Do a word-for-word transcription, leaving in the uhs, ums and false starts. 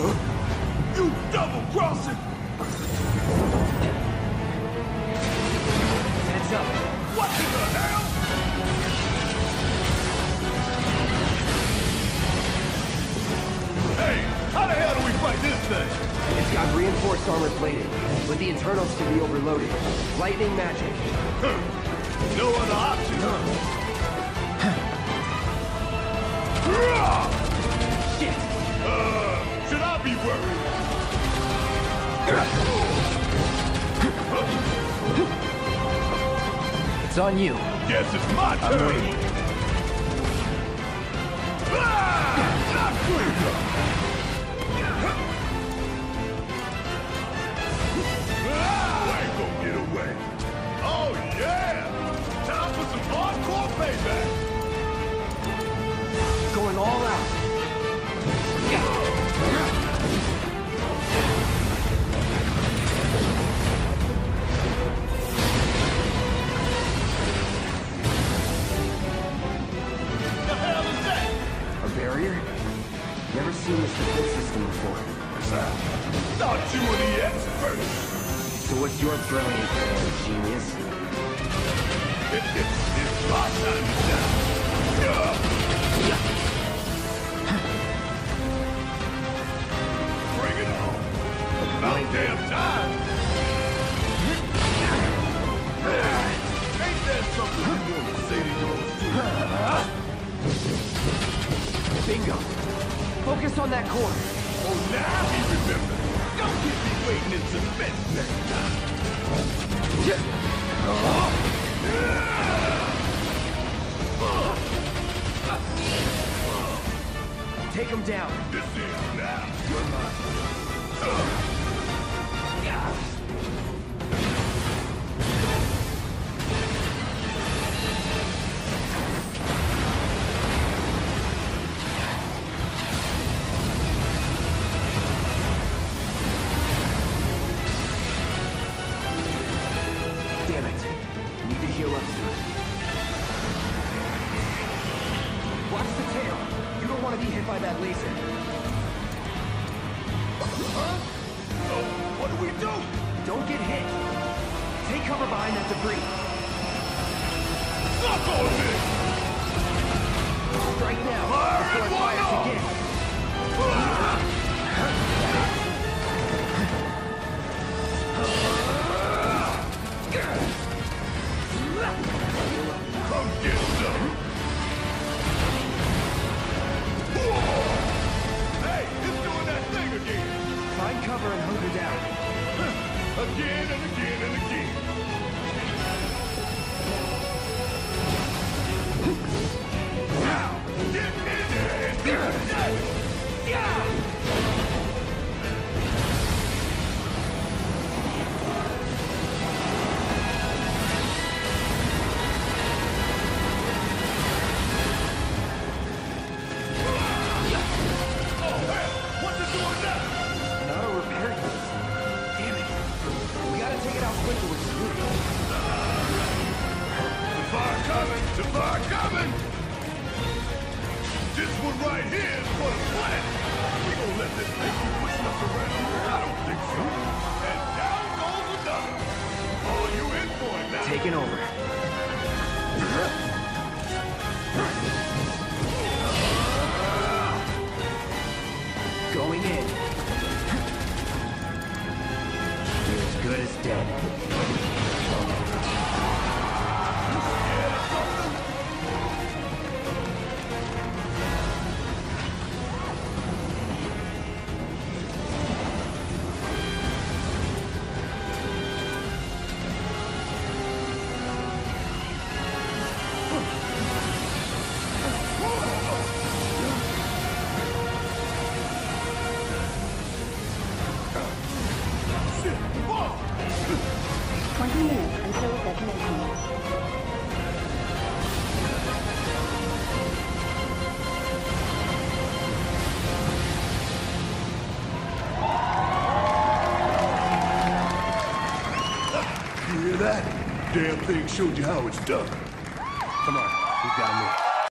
You double-crossing! Heads up. What in the hell? Hey, how the hell do we fight this thing? It's got reinforced armor plating, but the internals can be overloaded. Lightning magic. No other option, huh? Shit! Uh, should I be worried? It's on you. Guess it's my turn. I'm waiting. Ah! Not quick. Ah! I ain't gonna get away. Oh yeah! Time for some hardcore payback. Going all out. The hell is that? A barrier? Never seen this defense system before. Thought you were the expert. So what's your brilliant plan, genius? It, it, it's my time to shine. Yeah. Bring it on. About damn time. Ain't that something you want to say to yours? Bingo! Focus on that corner. Oh, now he remembers. Don't get me waiting in suspense next time. Take him down. This is now. You're mine. Uh. Damn it. Need to heal up soon. Watch the tail. You don't want to be hit by that laser. Huh? So, what do we do? Don't get hit. Take cover behind that debris. Suck on this! Strike now Fire before it it one fires off! again. Come get some! Hey, it's doing that thing again! Find cover and hunker down. Again and again and again! Now, get in there and do that! Yeah! Not a repair kit. Damn it. We gotta take it out quicker with Scoot. The fire coming! The fire coming! This one right here is for the plant! We gonna let this thing keep pushing us around? I don't think so. And down goes another. Oh, you in for it now. Taking over. Going in. You're as good as dead. twenty minutes until detonation. You hear that? Damn thing showed you how it's done. Come on, we've got to move.